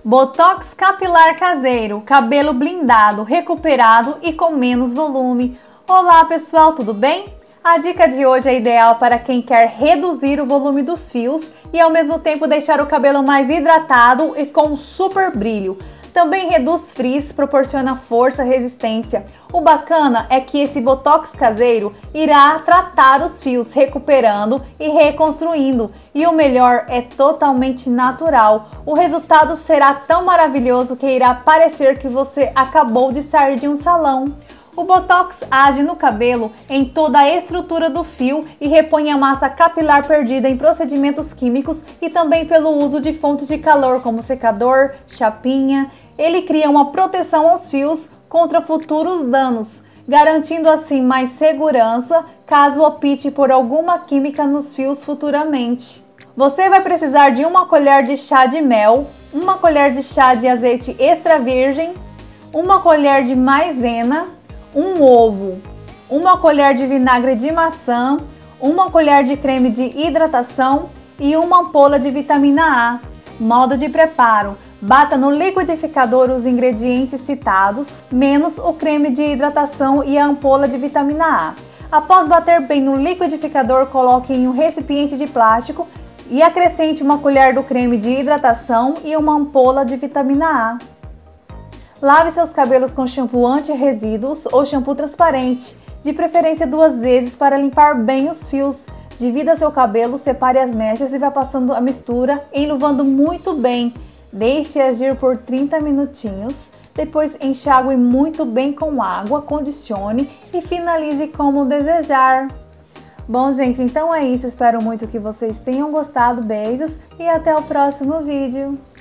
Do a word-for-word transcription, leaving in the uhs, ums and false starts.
Botox capilar caseiro, cabelo blindado, recuperado e com menos volume. Olá pessoal, tudo bem? A dica de hoje é ideal para quem quer reduzir o volume dos fios e ao mesmo tempo deixar o cabelo mais hidratado e com super brilho. Também reduz frizz, proporciona força e resistência. O bacana é que esse Botox caseiro irá tratar os fios, recuperando e reconstruindo. E o melhor, é totalmente natural. O resultado será tão maravilhoso que irá parecer que você acabou de sair de um salão. O Botox age no cabelo em toda a estrutura do fio e repõe a massa capilar perdida em procedimentos químicos e também pelo uso de fontes de calor como secador, chapinha. Ele cria uma proteção aos fios contra futuros danos, garantindo assim mais segurança caso opte por alguma química nos fios futuramente. Você vai precisar de uma colher de chá de mel, uma colher de chá de azeite extra virgem, uma colher de maisena, um ovo, uma colher de vinagre de maçã, uma colher de creme de hidratação e uma ampola de vitamina A. Modo de preparo: bata no liquidificador os ingredientes citados, menos o creme de hidratação e a ampola de vitamina A. Após bater bem no liquidificador, coloque em um recipiente de plástico e acrescente uma colher do creme de hidratação e uma ampola de vitamina A. Lave seus cabelos com shampoo anti-resíduos ou shampoo transparente, de preferência duas vezes para limpar bem os fios. Divida seu cabelo, separe as mechas e vá passando a mistura, enluvando muito bem. Deixe agir por trinta minutinhos, depois enxague muito bem com água, condicione e finalize como desejar. Bom, gente, então é isso. Espero muito que vocês tenham gostado. Beijos e até o próximo vídeo.